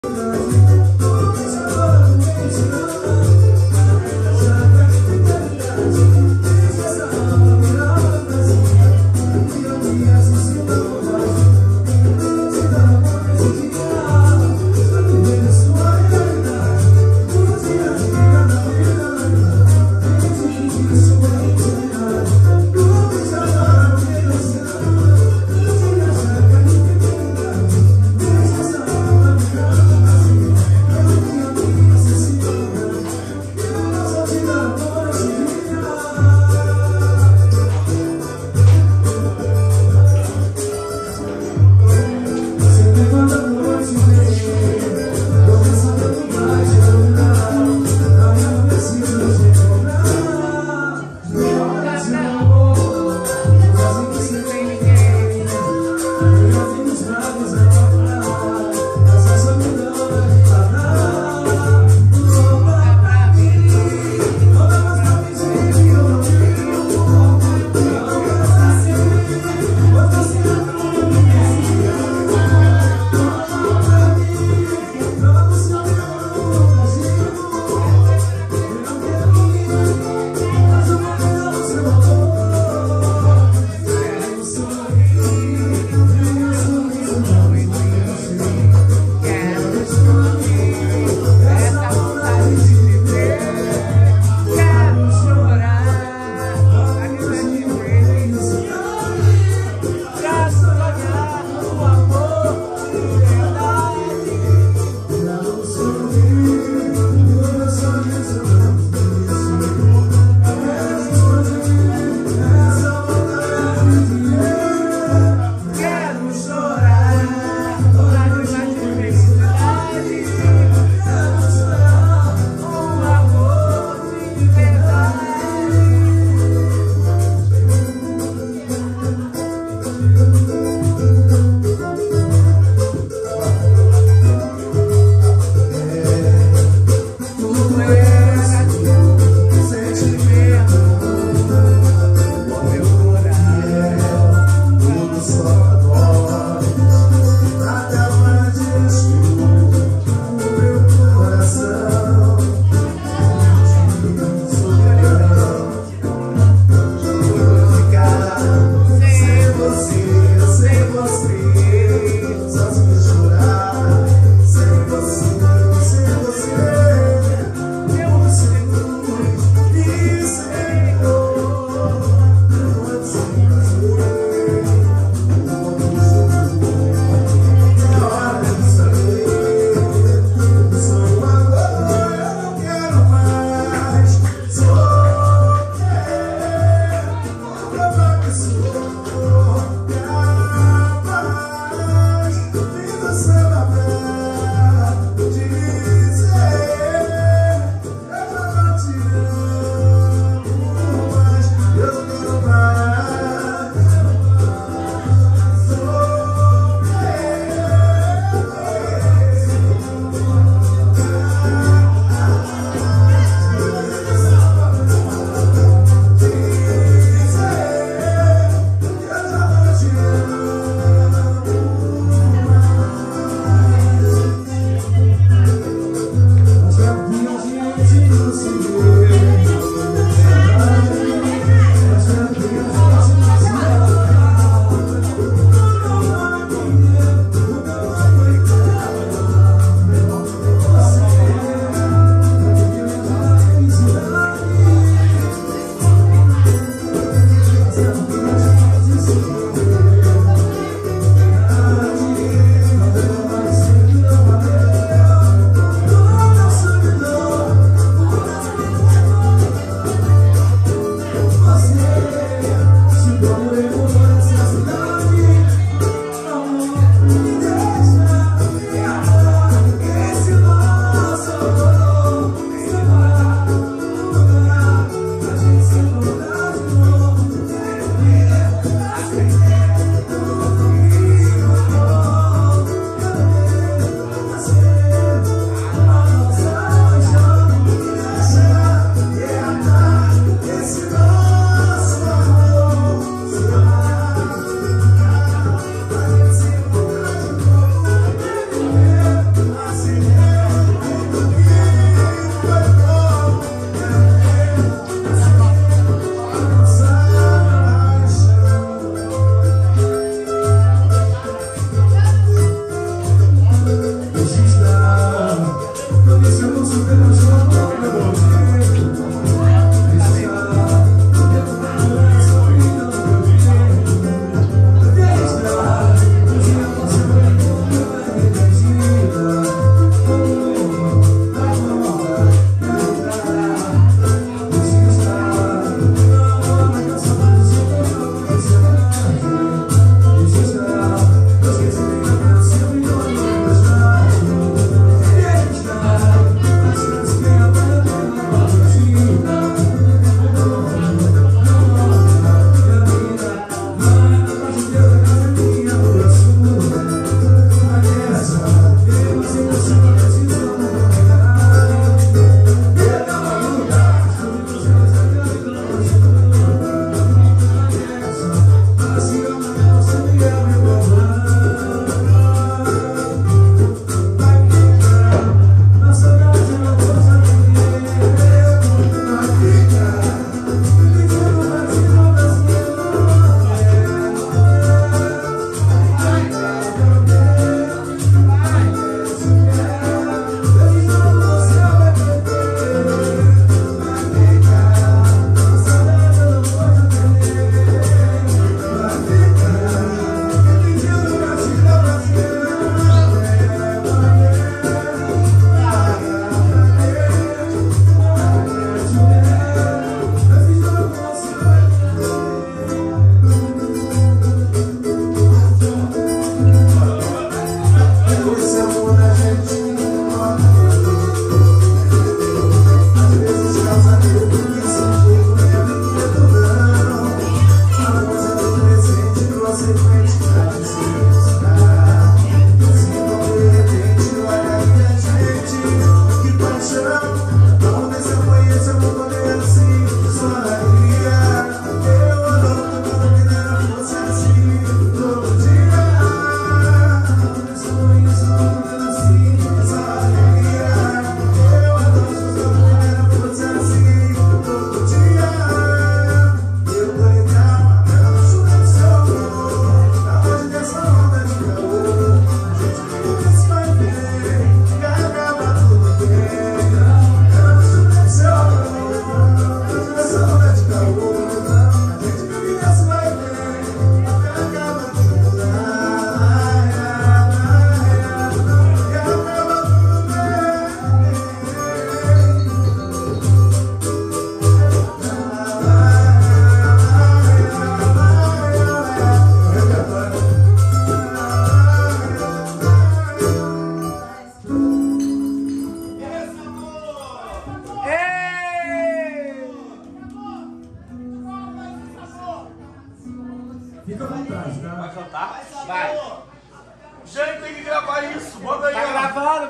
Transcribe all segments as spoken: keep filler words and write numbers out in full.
Thank you.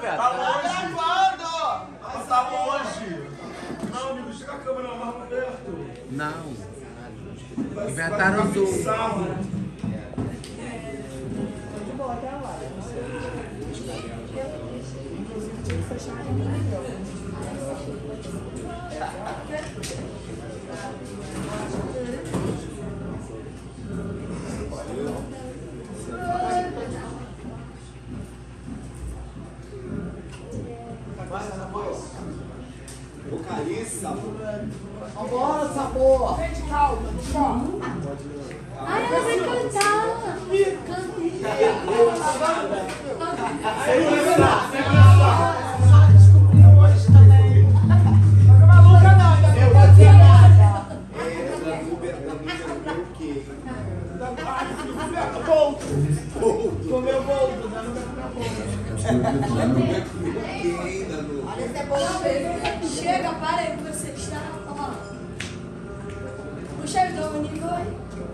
velho. Tá longe. gravando! Mas tá longe. Não, amigo, chega a câmera mais pra perto. Não. Vai- Inventaram vai o ficar Zoom. fixado. Vocalista. Vambora, sabor. Gente, calma, calma. Ai, ela vai cantar. Fica maluca não, ainda não pode ser nada. É, da Uber, da Uber, o quê? Boldo. Comeu boldo, né? Não vai comer boldo. Quem ainda no... Olha, esse é bom mesmo. Chega, para aí, você está. Ó. Puxa os dois, Nicole.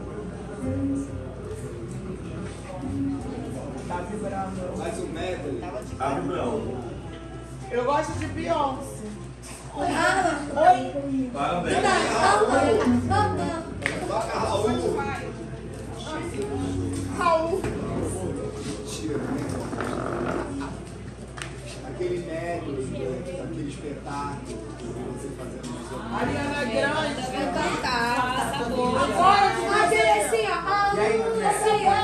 Tá vibrando. Faz o medley. Tá vibrando. Eu gosto de Beyoncé. Ah, Oi? Parabéns. Toca Raul. Raul. Mentira, né? Aquele medley, aquele espetáculo. Você fazendo isso. Ariana Grande. agora fazer assim, ó. Assim, ó.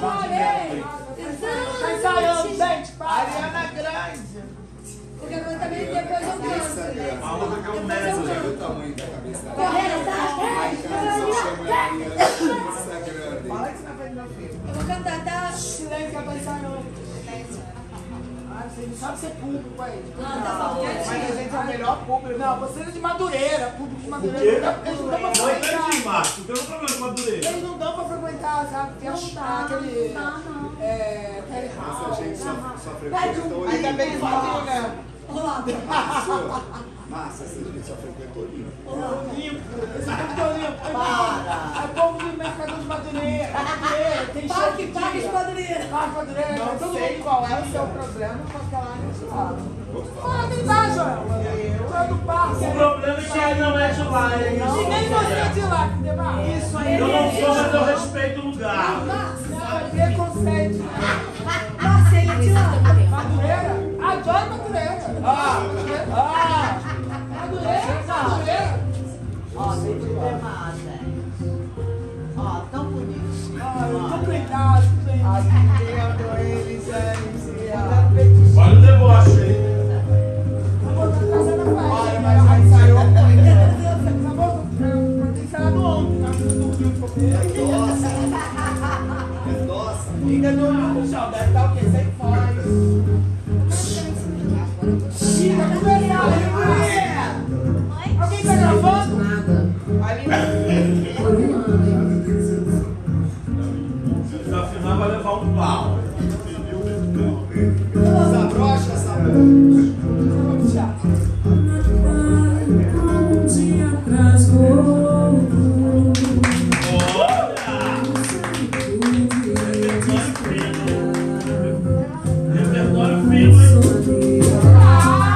Tá ensaiando, gente. Ariana Grande. Porque eu também depois eu canto. A outra que é um medley. Olha o tamanho da cabeça dela. Correndo, tá? Lá em casa eu chamo ela Ariana Instagram. Fala isso na frente do meu filho. Eu vou cantar, tá? Silêncio que eu tô ensaiando. Ah, você não sabe ser público aí. Não, tá bom. Mas a gente é o melhor público. Não, você é de Madureira. Público de O Madureira. quê? Eles não dão pra Não frequentar. entendi, Márcio. Tem um problema com Madureira. Eles não dão pra frequentar, sabe? Tem Não as- dá, aquele. não dá, não. É. aquele Essa gente só, só Pede frequenta um. o Ainda bem que fazia, né? Olá. Márcio, Márcio, essa gente só frequenta o Olimpo. Limpo. Esse povo tá limpo. Para. É povo do Mercado de Madureira. Madureira. Tem Parque, show parque de dia. Madureira. Parque Madureira. Não todo sei qual é o seu problema com aquela área de lá. Ah, nem dá, Joel. Tu é do parque. O problema é que ele não é de lá, é E isso. nem você é de lá, que demais. Isso aí. Eu não sou, mas eu respeito o lugar. Preconceito. Marcelo de lá. Madureira? Adoro Madureira. Ah, ah. Madureira, Madureira. Ó, tem que demais, velho. Ó, tão bonito. Ah, muito obrigado, gente. Atendendo eles, eles. Olha o deboche aí. Olha, mas já ensaiou muito. Acabou, eu tenho ensaiado ontem, tá? Eu dormi um pouquinho. Nossa! É nossa! Ainda dormiu no chão, deve estar o quê? Sem faz. Ih, vai começar, ali, mulher! Alguém tá gravando? Ali. Se desafinar, vai levar um pau. Desabrocha essa boca! Vamos teatro. Um dia atrás vou. Repertório fino, hein? Ah!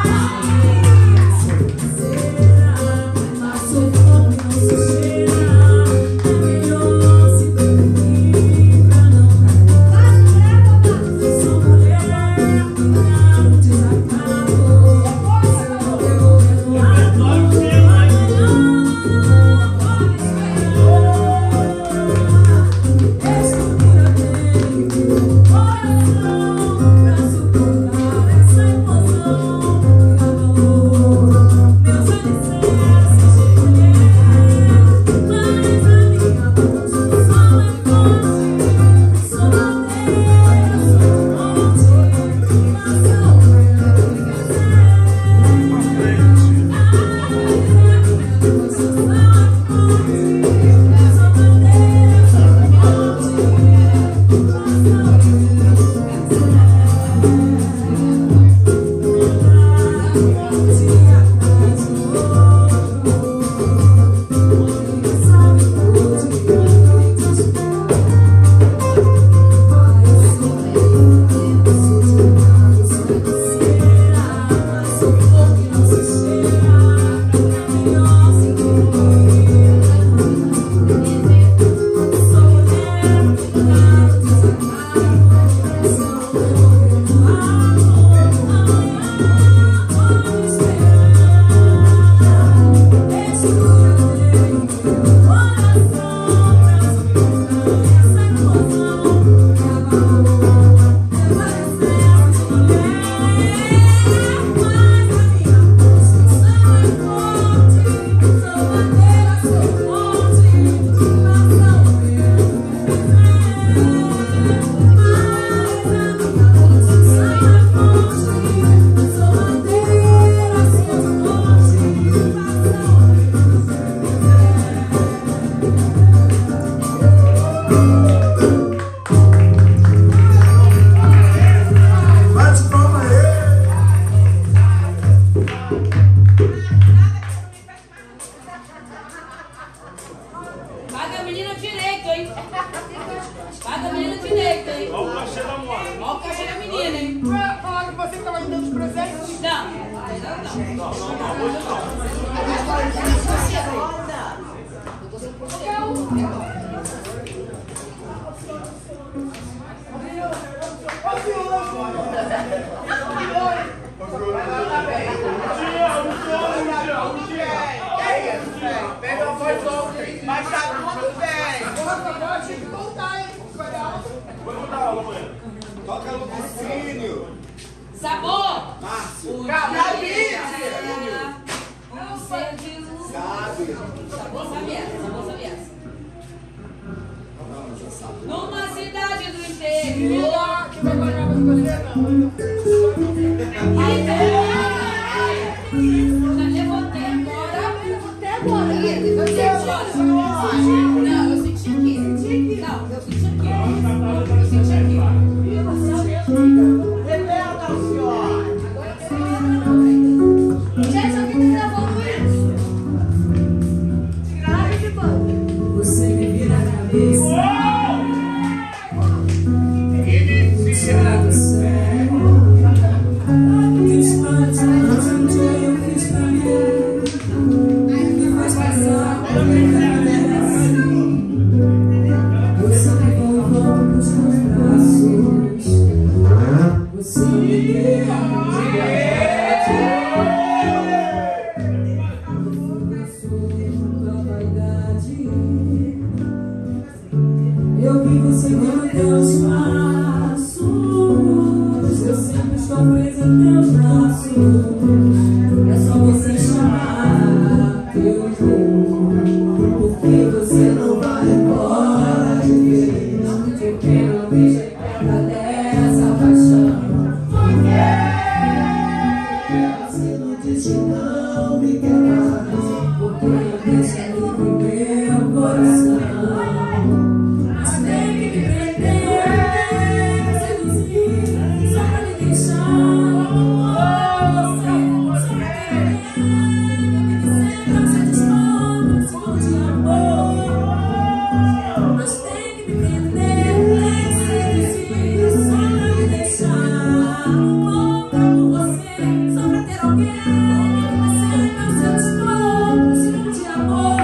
Mas tá tudo bem. Toca Lucicínio. Sabor! Márcio. David! Um ser de luz. Sabe. Sabor sabe essa, sabor sabe essa. Numa cidade do interior. Que vai pagar pra escolher, não. Já levantei agora. Até agora. Eu senti agora. Não, eu senti aqui. Não, eu senti aqui. Eu senti aqui. Reverta o senhor. Gente, alguém tá gravando isso? Grave de banco. Você me vira a cabeça. Tira do céu. Distante, mas um dia eu fiz pra mim. Me faz passar por minha vida. Você me voltou pros meus braços. Você me deu a verdade. Da vaidade. Eu vi você com teus passos. Eu sempre estou presa a teus braços. É só você chamar que eu vou. Porque você não vai embora de vez. Porque não me jeito dessa paixão. Porque você não disse não me quer mais. Porque eu deixei no meu coração. Mas tem que me prender, me seduzir, só pra me deixar. Você, só pra querer, me dizer pra você dispor, pra se de amor. Mas tem que me prender, me seduzir, só pra me deixar. Louca por você, só pra ter alguém, me dizer pra você dispor, pra se de amor.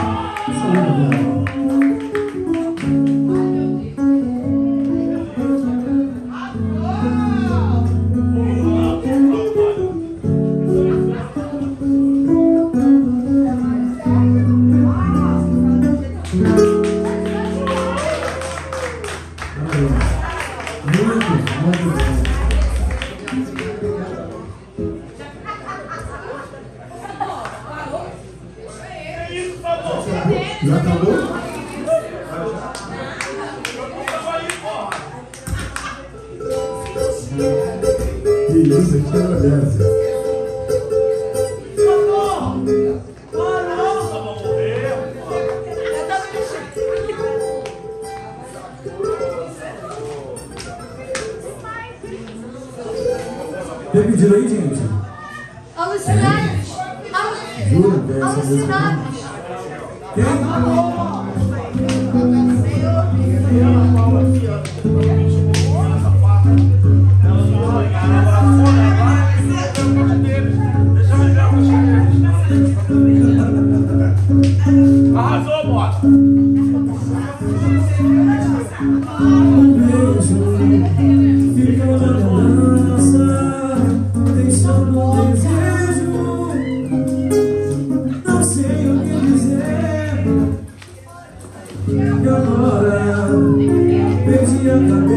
Já acabou? Que isso, a gente agradece. Tem pedido aí, gente? Alucinados. Jura? Que é essa música? Alucinados. Quem? Arrasou, bota! Um beijo fica na dança, deixando um desejo. Não sei o que dizer. E agora perdi a cabeça.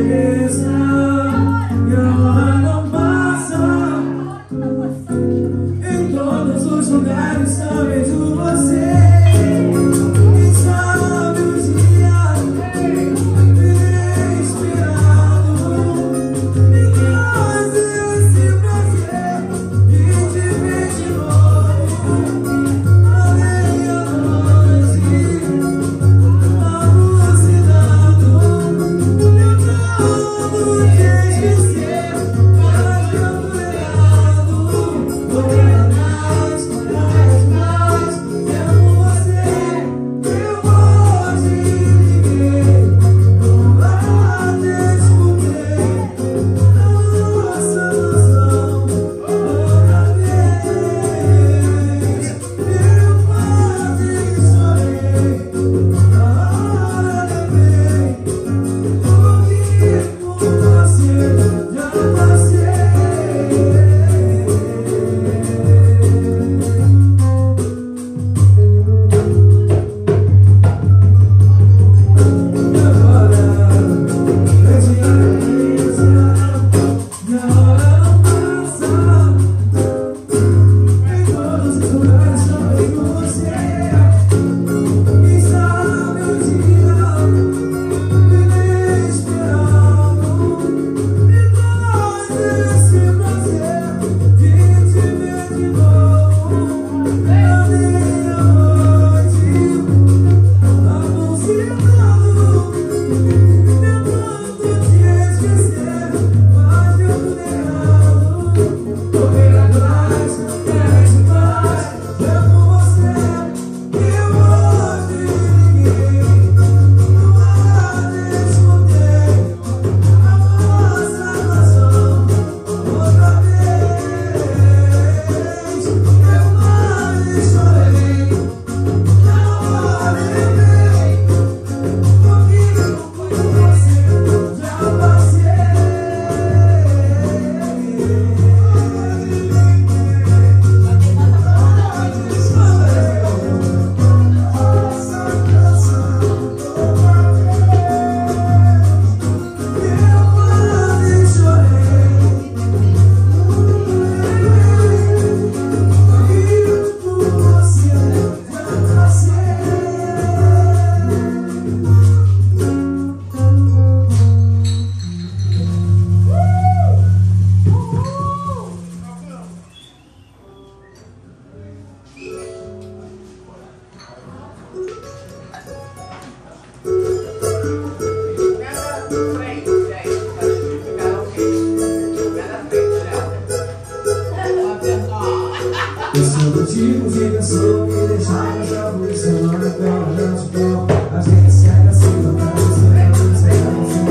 Eu sou do tipo de pessoa que deixa a já funcionando pela gente então a gente segue assim, não quer dizer, não sei assim.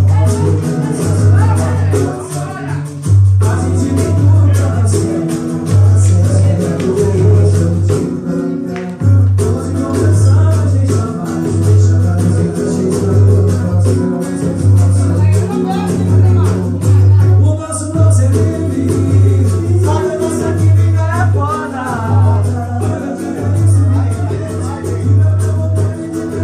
A gente tem tudo pra fazer, você é tudo, eu sou do tipo da minha. Hoje conversando, a gente já vai, deixa a camiseta cheia de tudo, pra você não ser de nosso. O nosso não se vive, sabe a nossa química é foda.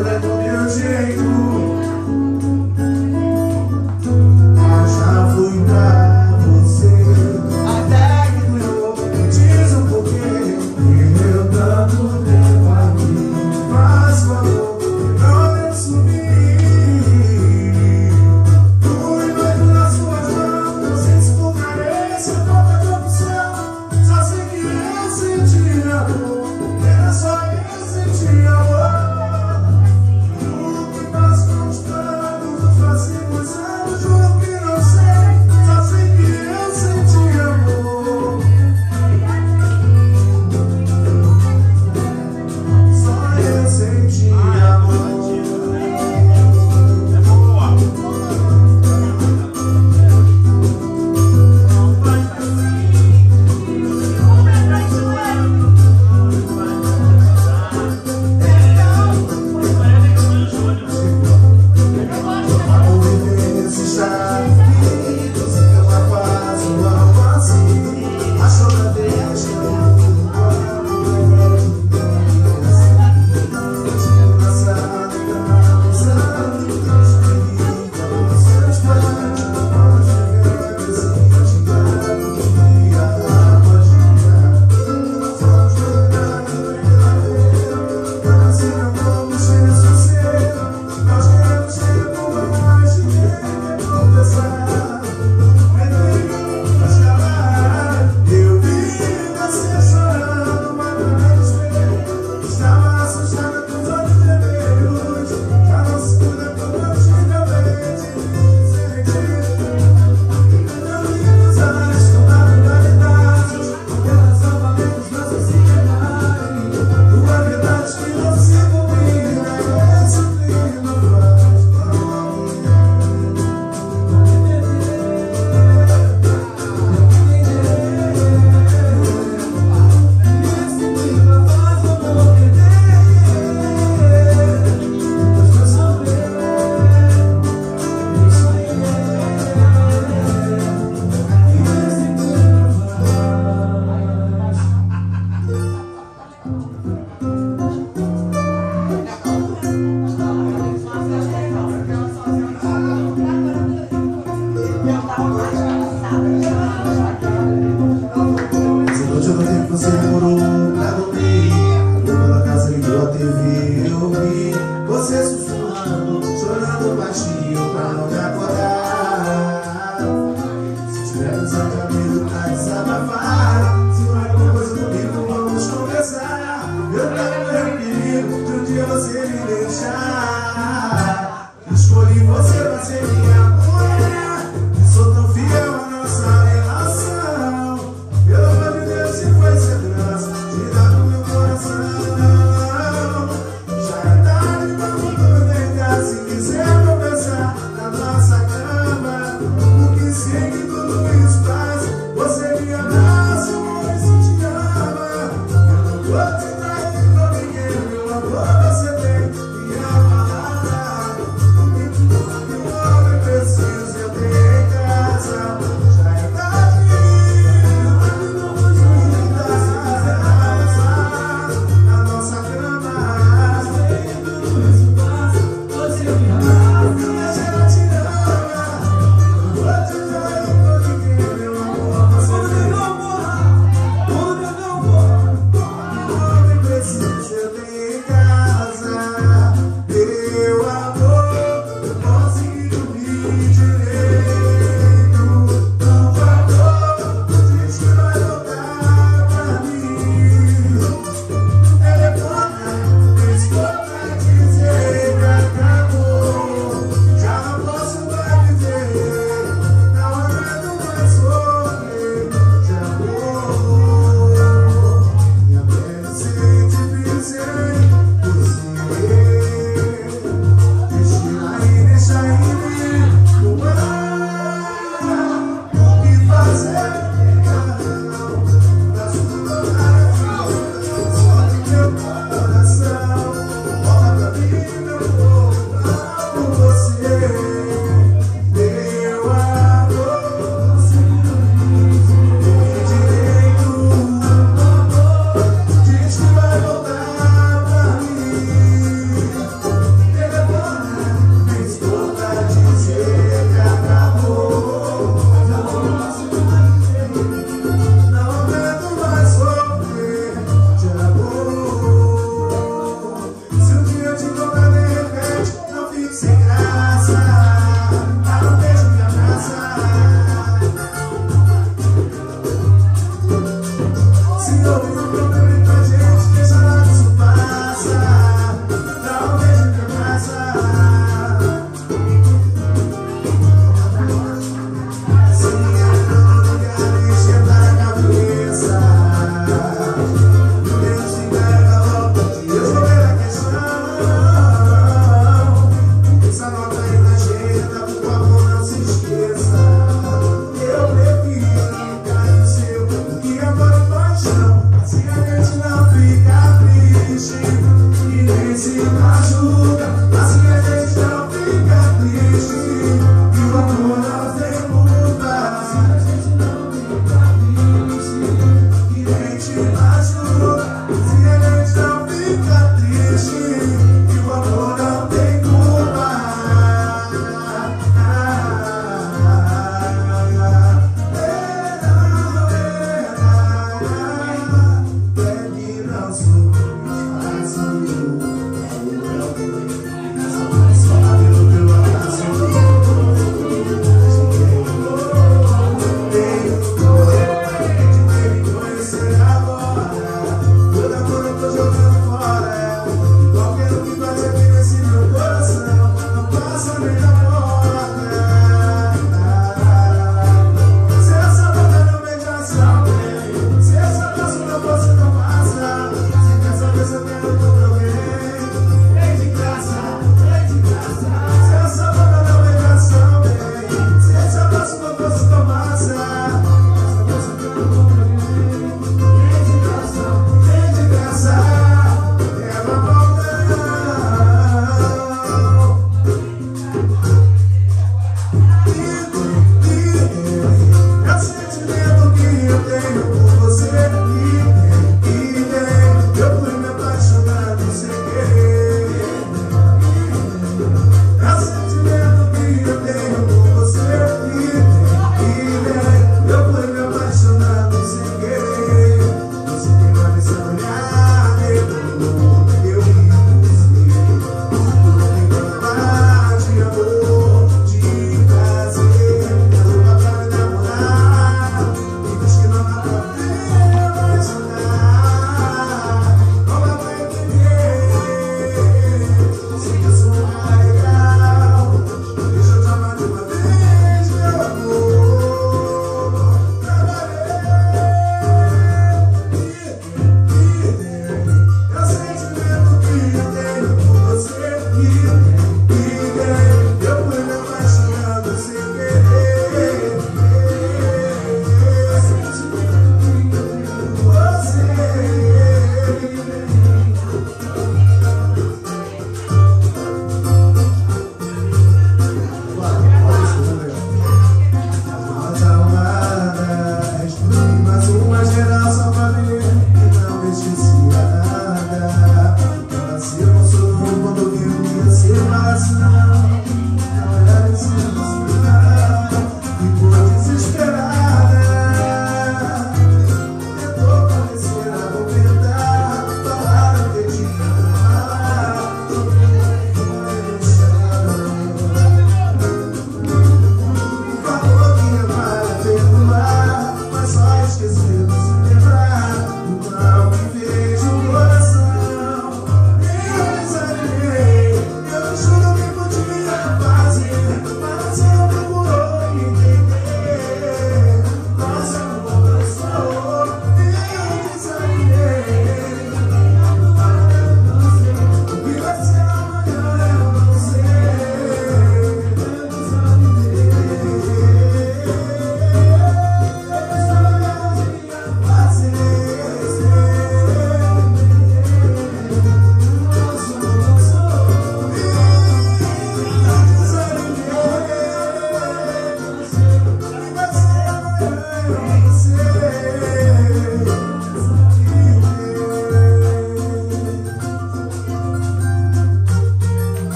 doida do meu jeito. Eu já fui pra você, até que doeu. Me diz o porquê que eu tanto tempo aqui. Mas falou, não eu sumi. Fui doido nas suas mãos, não sei se por carência, falta de opção. Só sei que eu senti amor, era só eu sentir amor. Se essa passo não fosse tão massa, se dessa vez eu quero com alguém.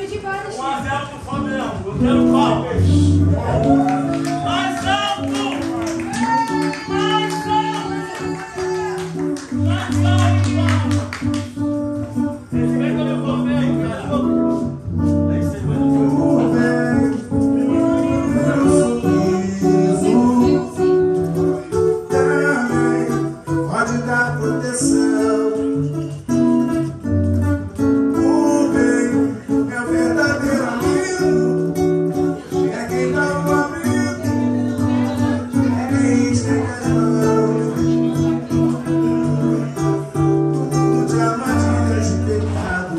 pedir várias. um a zero pro Flamengo. Eu quero palmas. Mais alto! Mais alto! Mais alto, palmas! Respeita o meu Flamengo, cara. É isso aí, mano. Pode dar proteção. O bem é o verdadeiro amigo. É quem dá o abrigo. É quem estende as mãos. Mundo de armadilhas de pecado.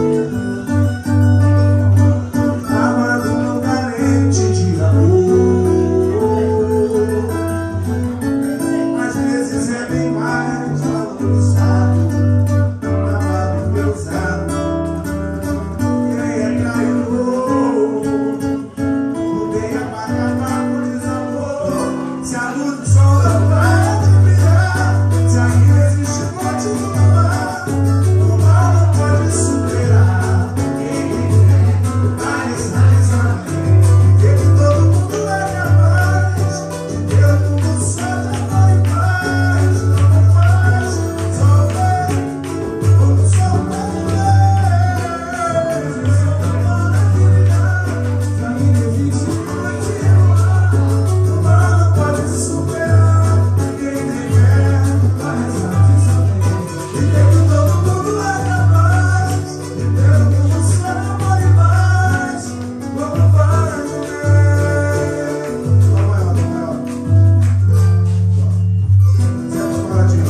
Amando não carente de amor. Às vezes é bem mais valorizado, amado, meu usado. Quem é traidor, o bem apaga papo de desamor. Se a luz do sol não vai brilhar, se ainda existe motivo no mar, o mal não pode superar. Quem quer mais, mais além, que de todo mundo é capaz de ter o mundo só de amor e paz. Não faz, só vem, como só vai ver. Se o amor não brilhar, se ainda existe motivo, o mal não pode superar. Quem nem quer mais, mais além, de ter que todo mundo é capaz de ter o mundo só de amor e paz. Como vai ver? Dá maior, dá maior. Senta paradinho.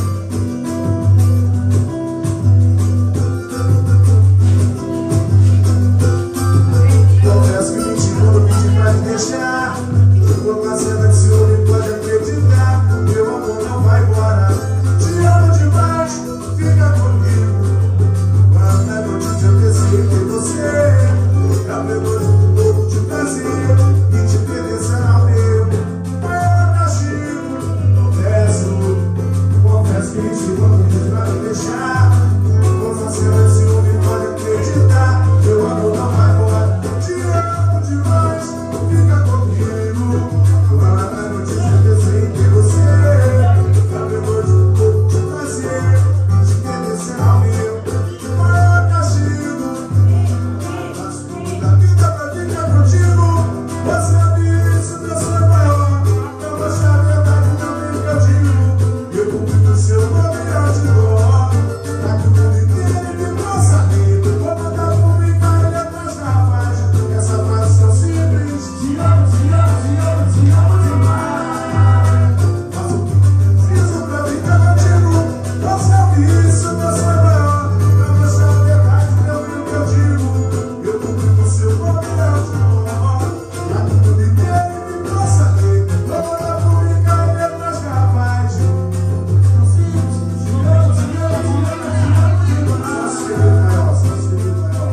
Confesso que menti quando pedi pra te deixar. Jogou uma cena de ciúme, pode acreditar. Meu amor não vai embora. Te amo demais, fica comigo. Quanta notícia eu pensei ter você. Já pegou de um pouco de prazer e te perder será o meu maior castigo. Confesso, confesso que menti quando pedi pra te deixar. Jogou uma cena de ciúme, pode acreditar. Meu amor não vai embora. Te amo demais, fica comigo. Quanta notícia eu pensei ter você. Já pegou de um pouco de prazer e te perder será o meu maior castigo. Faço tudo da vida pra ficar contigo. Você sabe isso, meu sonho é maior. Eu vou achar a verdade também que eu digo. Eu cumpri o seu nome e eu te dou. Pra que o mundo inteiro me possa ver. Vou mandar publicar ele atrás da página. Essa frase tão simples. Te amo, te amo, te amo, te amo demais. Faço tudo que preciso pra ficar contigo. Você sabe isso, meu sonho é maior. Eu vou achar a verdade também que eu digo. Eu cumpri o seu nome e eu te dou. Pra que o mundo inteiro me possa ver. Vou mandar publicar ele atrás da página. Te amo, te amo, te amo, te amo demais. Só se vê maior, só se vê maior.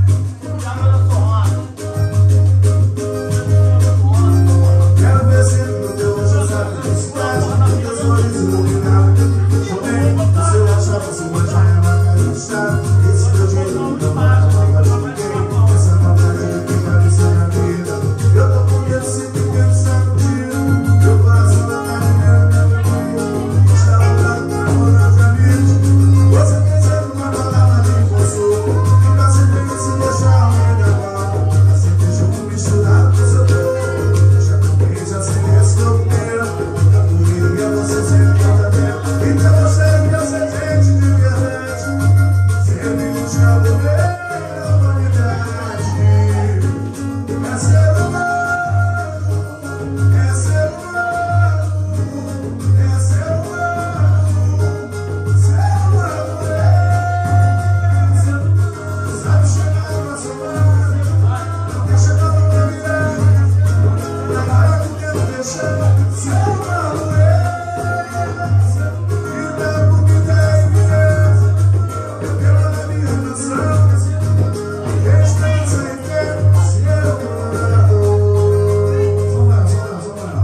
Quero ver sempre no teu olho essa felicidade. Teu sorriso iluminado. Também, se eu achar você vai já é uma cara inchada. Esse teu jeito não mais não vai de ninguém. Essa vontade de ficar nessa minha vida. Eu tô com medo sempre pensando contigo. Meu coração não tá vivendo minha memória. Está rolando pra morar de amigos. Você tem sempre uma palavra de consolo. Fica sempre que se deixar alguém da bola. Sempre junto misturado com seu corpo. Já comigo, já sei esse teu primeiro. A correria você sempre tá vendo. Então você que eu sei gente de verdade. Sempre me chama de minha humanidade. É ser humano, é ser humano, é ser humano, ser humano é. Sabe chegar e não somar, não quer chegar pra virar. Trabalha com tempo deixando, ser humano é. E tempo que tem viés, eu quero na minha canção. Quem está sem tempo, se eu amo. Só vai, só vai, só vai.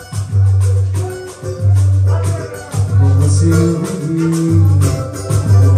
Com você eu vivi.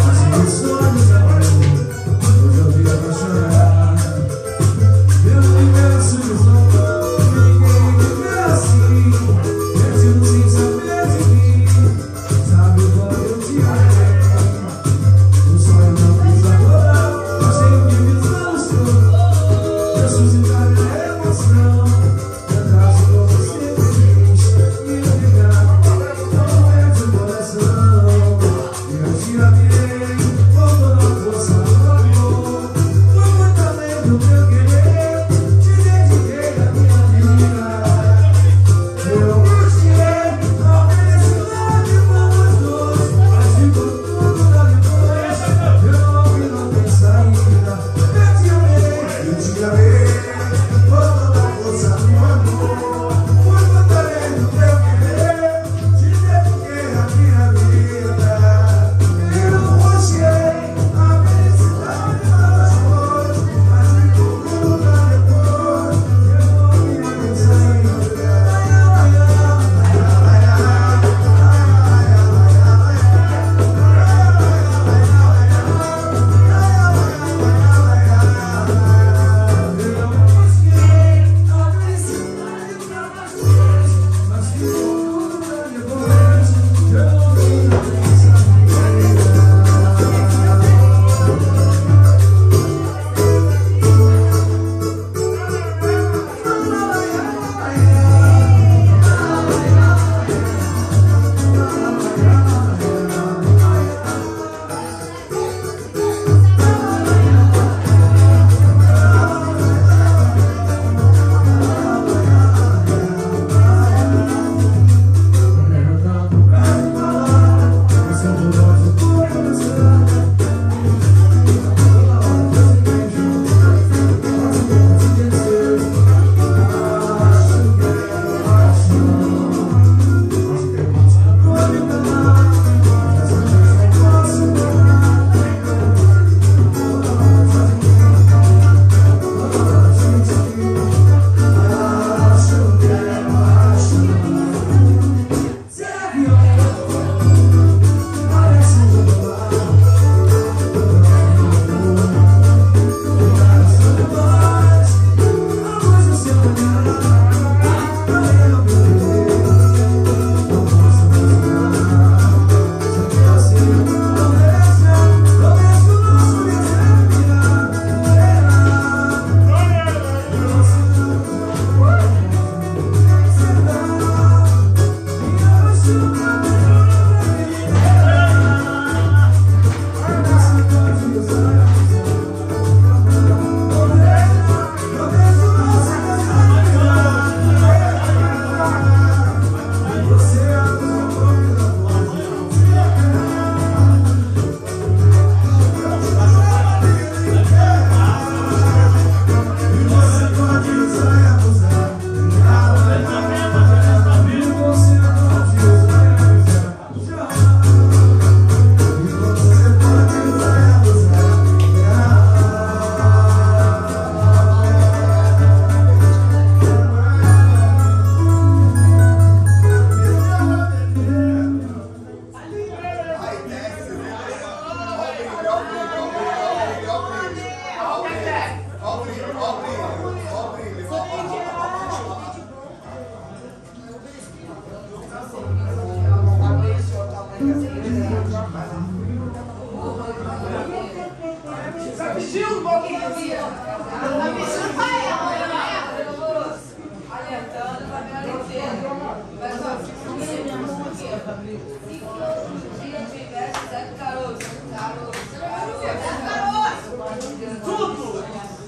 Tá vestindo um pouquinho de dia? Tá vestindo pra ela, né? Alientando pra minha limpeza. Mas ó, não sei minha mão aqui, ó. Se dia tivesse Zé Caroço, Caroço, Caroço, Tudo!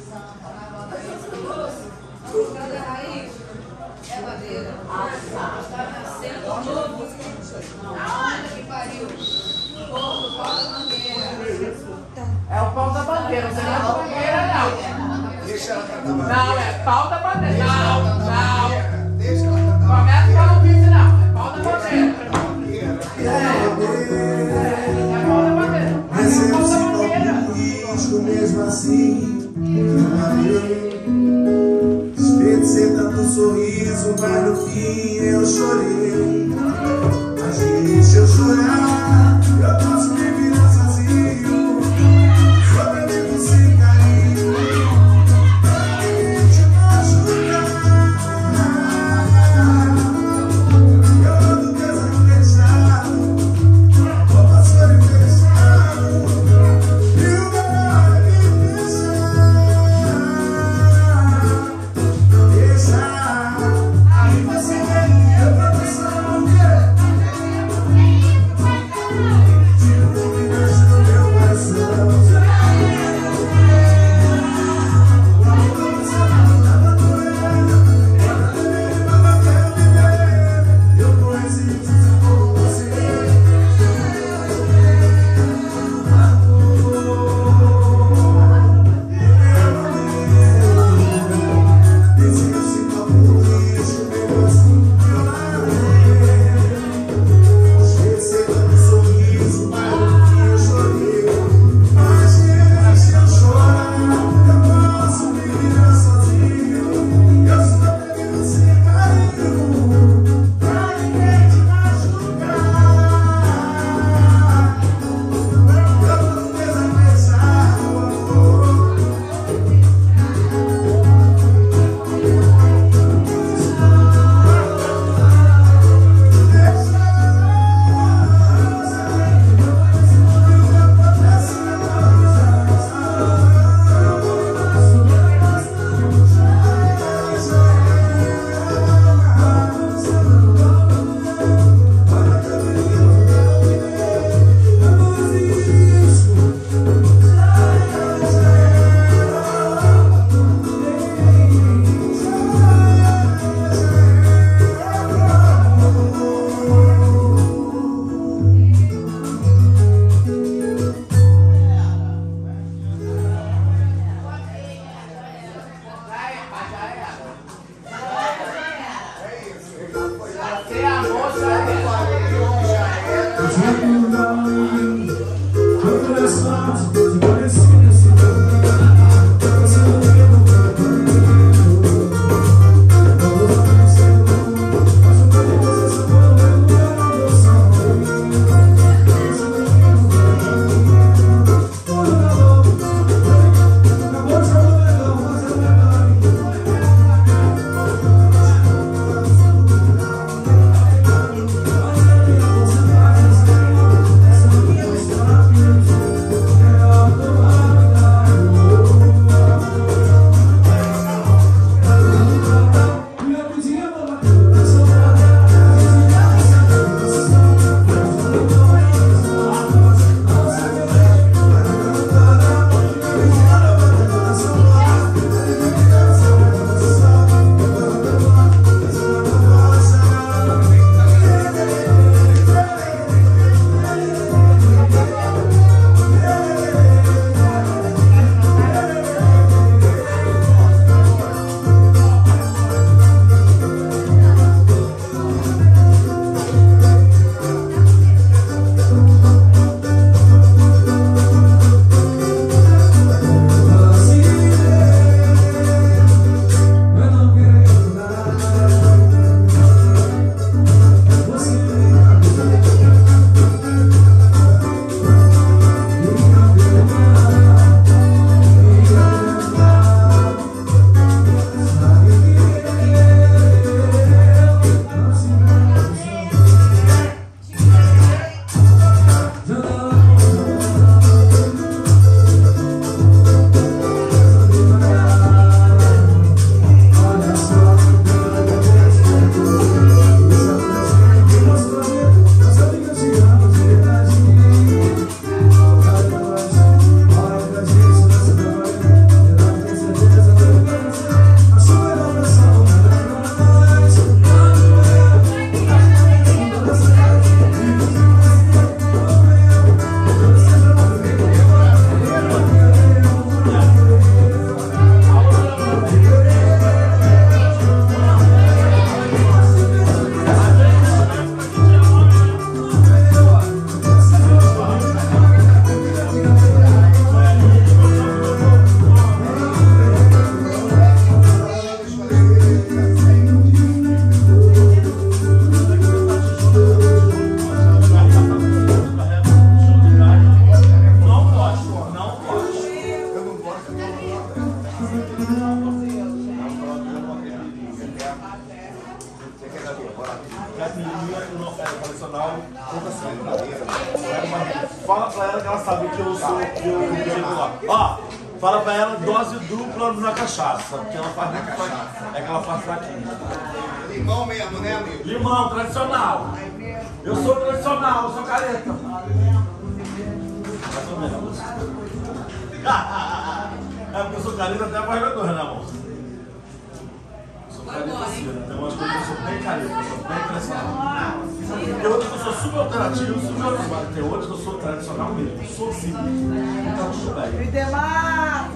Cada raiz é madeira. Está nascendo um novo. Aonde que pariu? Povo, pau da mangueira. É o pau da bandeira, não é da bandeira, não. Deixa ela cantar mais. Não, é pau da bandeira. Não, não. Deixa ela cantar mais. Começa com a vídeo, não. É pau da bandeira. É pau da bandeira. Mas É eu pau da se bandeira. corro risco mesmo assim. Desperdicei tanto sorriso, mas no fim eu chorei. Mas deixa eu chorar, eu posso me virar sozinho. Sobrevivo sem carinho, pra ninguém te machucar. Eu ando desacreditado, vou passar e fechado. E o melhor é me deixar. Deixar. Aí você vem, eu vou pensar o quê? Fala pra ela que ela sabe que eu sou que eu digo lá. Ó, fala pra ela dose dupla na cachaça, porque ela faz muito fraquinho. É que ela faz fraquinho. Limão mesmo, né, amigo? Limão, tradicional. Eu sou tradicional, eu sou careta. Mais ou menos. É porque eu sou careta até a barriga dois, né, amor? Sou careta assim, tem umas coisas que eu sou bem careta, eu sou bem tradicional. Tem outras que eu sou super alternativo, super alternativo. Tem outras que eu sou tradicional mesmo, sou sim. Então tudo bem. Idemar!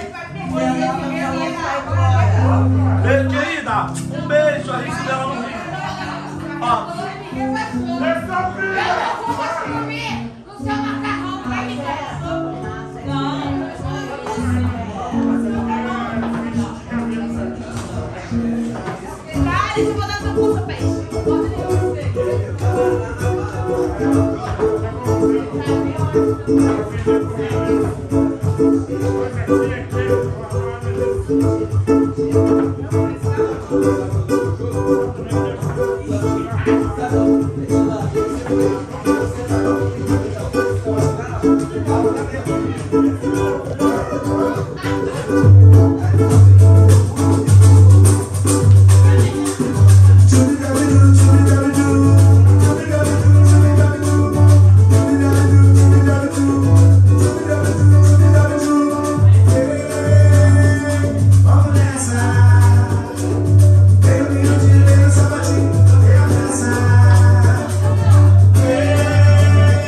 Beijo, querida! Um beijo, a gente dela no vídeo. Ó. Eu vou dar essa bolsa, peixe. Eu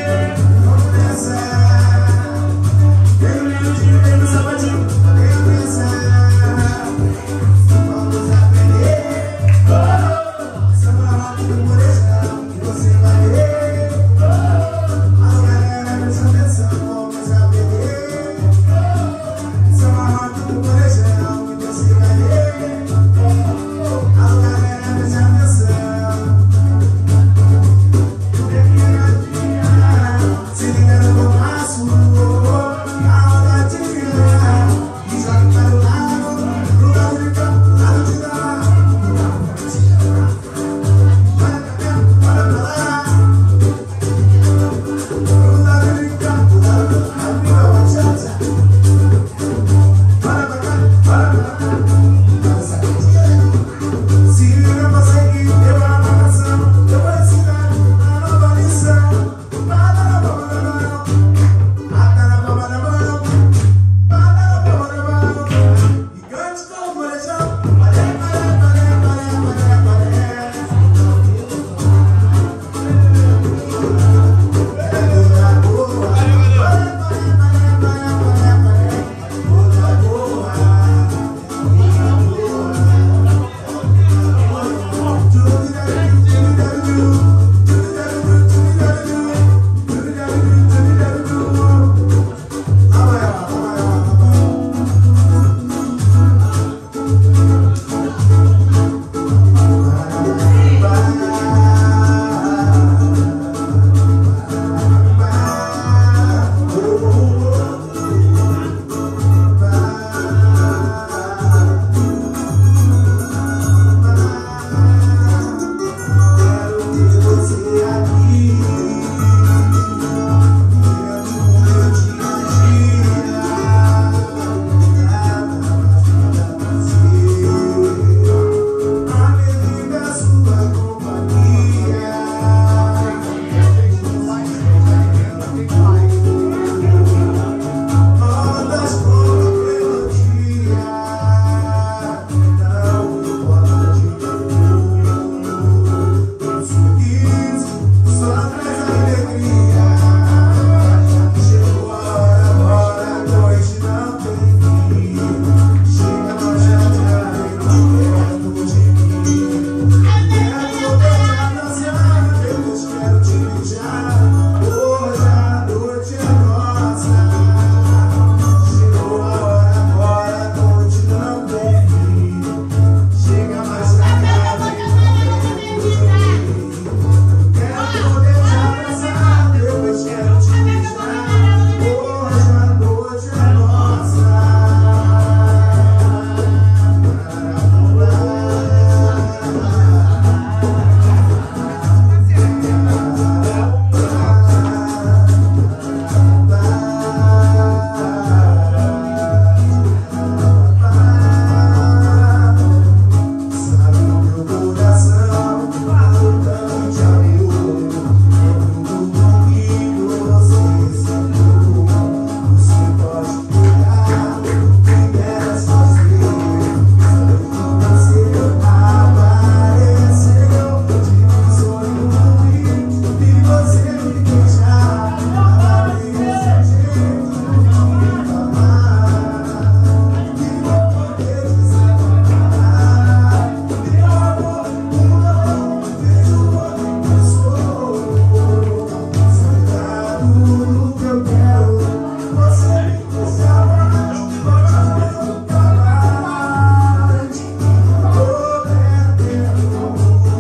tudo que eu quero. Você me salva, pode nunca mais. Tô perdendo.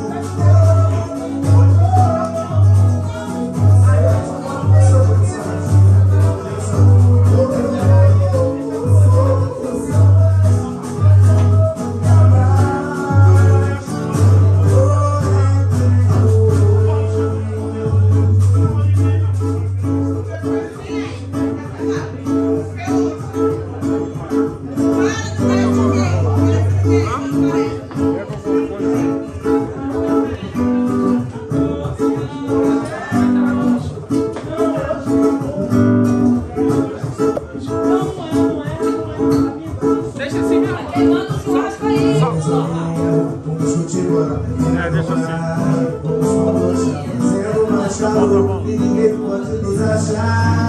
É, deixa assim. E ninguém pode nos achar.